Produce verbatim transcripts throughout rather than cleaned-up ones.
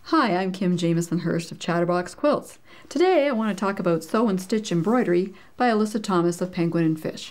Hi, I'm Kim Jamieson-Hirst of Chatterbox Quilts. Today I want to talk about Sew and Stitch Embroidery by Alyssa Thomas of Penguin and Fish.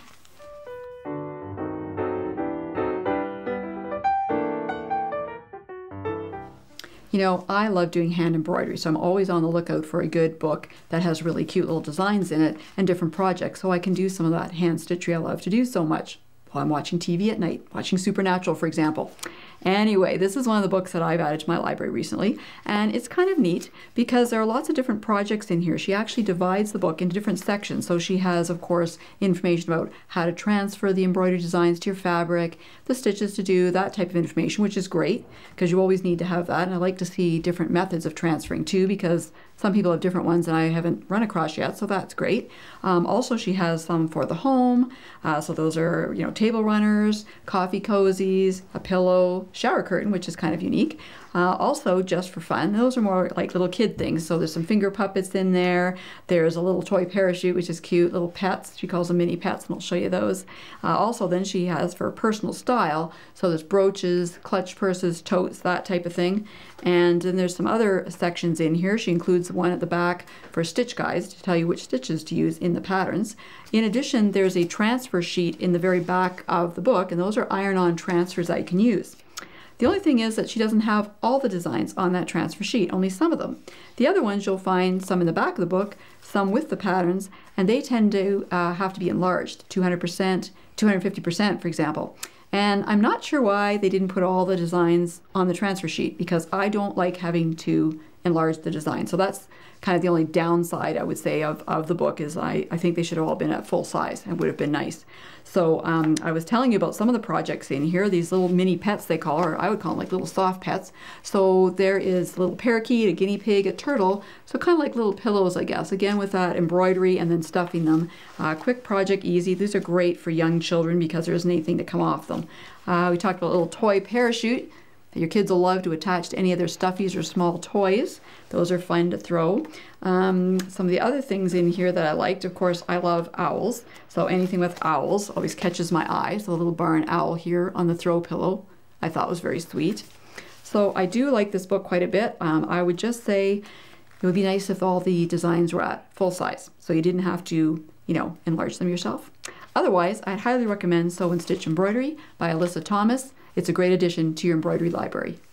You know, I love doing hand embroidery, so I'm always on the lookout for a good book that has really cute little designs in it and different projects, so I can do some of that hand stitchery I love to do so much while I'm watching T V at night, watching Supernatural, for example. Anyway, this is one of the books that I've added to my library recently, and it's kind of neat because there are lots of different projects in here. She actually divides the book into different sections. So she has, of course, information about how to transfer the embroidery designs to your fabric, the stitches to do, that type of information, which is great because you always need to have that. And I like to see different methods of transferring too, because some people have different ones that I haven't run across yet, so that's great. Um, also, she has some for the home. Uh, so those are, you know, table runners, coffee cozies, a pillow, shower curtain, which is kind of unique. Uh, also, just for fun, those are more like little kid things. So there's some finger puppets in there. There's a little toy parachute, which is cute. Little pets. She calls them mini pets, and I'll show you those. Uh, also, then she has for personal style. So there's brooches, clutch purses, totes, that type of thing. And then there's some other sections in here. She includes one at the back for stitch guides to tell you which stitches to use in the patterns. In addition, there's a transfer sheet in the very back of the book, and those are iron-on transfers that you can use. The only thing is that she doesn't have all the designs on that transfer sheet, only some of them. The other ones you'll find some in the back of the book, some with the patterns, and they tend to uh, have to be enlarged, two hundred percent, two hundred fifty percent, for example. And I'm not sure why they didn't put all the designs on the transfer sheet, because I don't like having to enlarge the design. So that's kind of the only downside, I would say, of, of the book is I, I think they should have all been at full size. It would have been nice. So um, I was telling you about some of the projects in here, these little mini pets they call, or I would call them like little soft pets. So there is a little parakeet, a guinea pig, a turtle, so kind of like little pillows, I guess, again with that embroidery and then stuffing them. Uh, quick project, easy. These are great for young children because there isn't anything to come off them. Uh, we talked about a little toy parachute that your kids will love to attach to any of their stuffies or small toys. Those are fun to throw. Um, some of the other things in here that I liked, of course, I love owls. So anything with owls always catches my eye. So a little barn owl here on the throw pillow I thought was very sweet. So I do like this book quite a bit. Um, I would just say it would be nice if all the designs were at full size, so you didn't have to, you know, enlarge them yourself. Otherwise, I'd highly recommend Sew and Stitch Embroidery by Alyssa Thomas. It's a great addition to your embroidery library.